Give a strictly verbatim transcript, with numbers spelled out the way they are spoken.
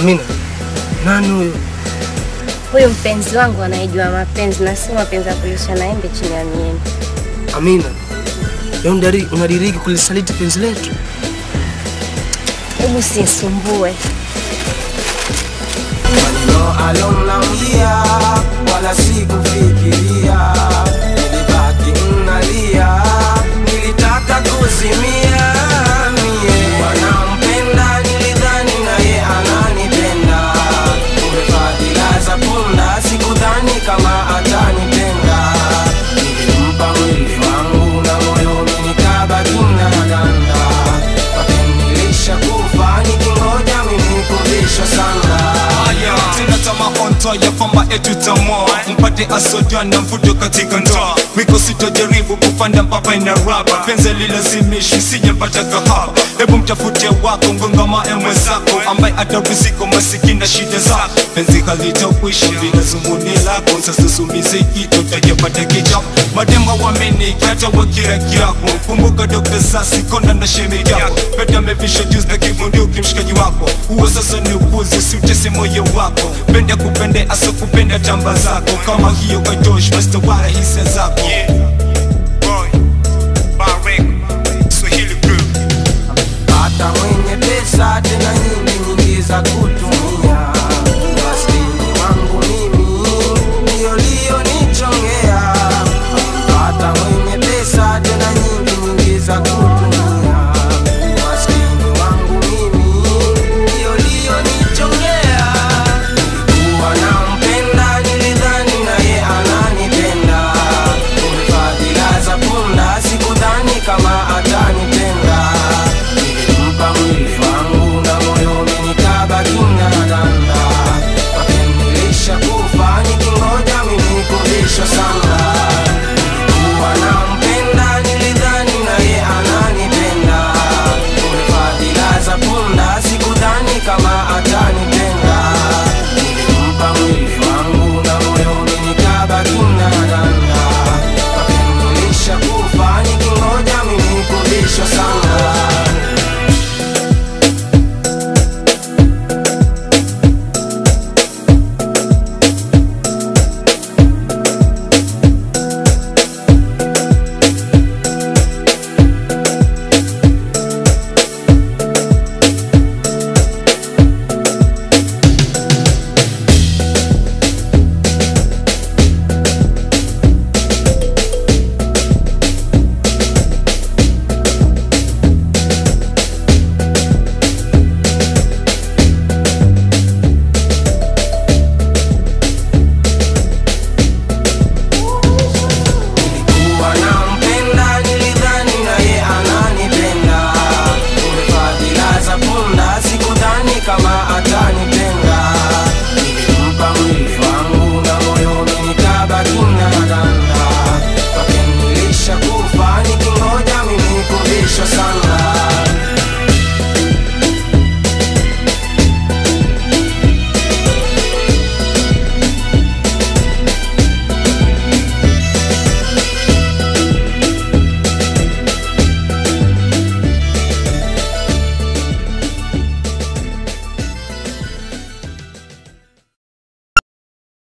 Amina, nani huyo? Huyo mpenzi wangu anayejua mapenzi na si mapenzi ya kulisha na embe chini ya miembe. Amina, leo ndari unadiriki kulisaliti penzi letu. Hebu usisumbue. Maneno alonambia wala sikufikiria, nilibaki nalia, nilitaka kuzimia. Mie wanampenda nilidhani naye ananipenda, umefadhila za punda sikudhani kama atanipenda. Nilimpa mwili wangu na moyo nikabaki naganda, wakinilisha kufa nikingoja mimi kuvisha sana. Tina tama onto ya kwamba etu tamoa mpate asodia na mvuto katika ndoa. Wiko sitojaribu kufanda mpapa ina raba, penzi lilazimishi sijapata kahaba. Hebu mtafute wako ngongama emwe zako, ambaye atariziko masikini na shida zako. Penzi halitakuishi bila zumuni lako, sasa sumize kitu utajapata kichapo. Madema wamini hata wakira kirako, kumbuka Dokta Sasi konda na shemi yako. Peta mevisha juice na kibunduki mshikaji wako, uwe sasa ni upuzi usiutese moyo wako. Penda kupende aso kupenda tamba zako, kama hiyo kaitosh basta wala hisia zako. Yeah, boy, Barek, Swahili Crew. Hata mwenye pesa tena nyingi nyingi za kula